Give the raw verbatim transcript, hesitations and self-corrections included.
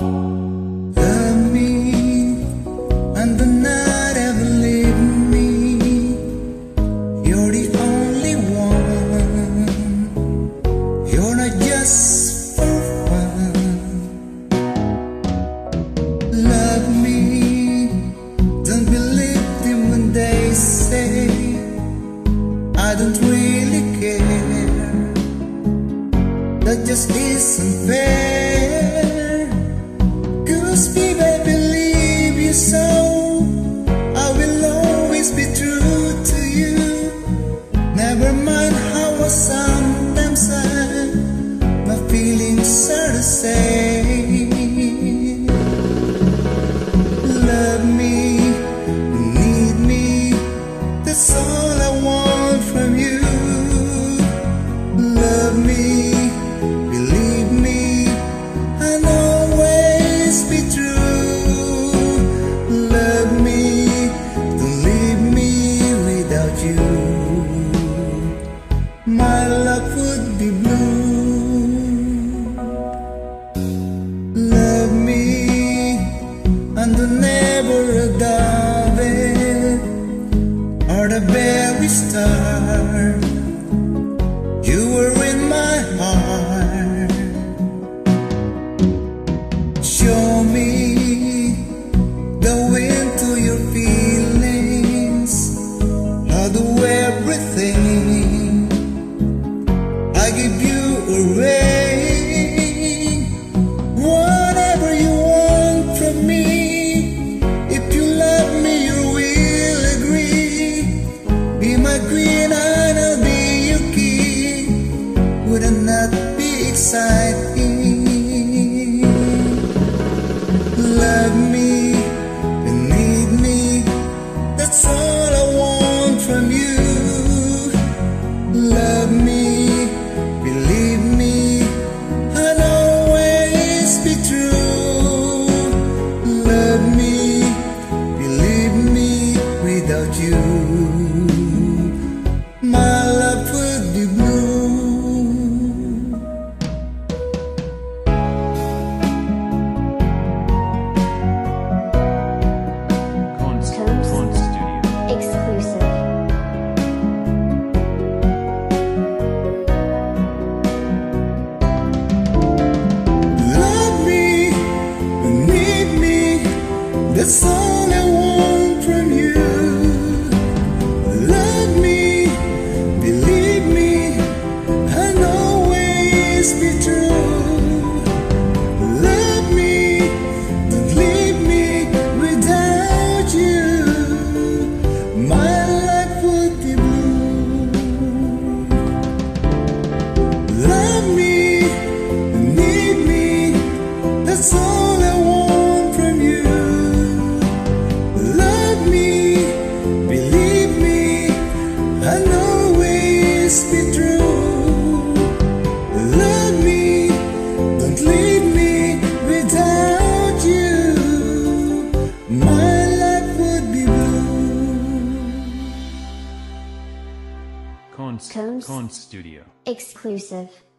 Love me and do not ever leave me. You're the only one. You're not just for fun. Love me, don't believe them when they say I don't really care. That just isn't fair. Cause baby, I believe you so. I will always be true to you. Never mind how I sometimes I, my feelings are the same. Love me, need me, that's all I want from you. Love me, believe me, and always be true. Love me, don't leave me without you. My love would be blue. Love me, and do never doubt it, or the very start. You were in my heart. Show me the way into your feelings. I'll do everything. I give you a ring. Whatever you want from me. If you love me, you will agree. Be my queen and I'll be your king. Wouldn't that be exciting? Love me and need me, that's all I want from you. Love me, believe me, and always be true. Love me, believe me, without you my love would be blue. Exclusive. Love me, need me, that's all I want from you. Love me, believe me, and always be true. Love me, don't leave me without you. My life would be blue. Love me, need me, that's all I want from you. Love me, believe me, and always be true. Love me, don't leave me without you. My life would be blue. Cones Cones Studio. Exclusive.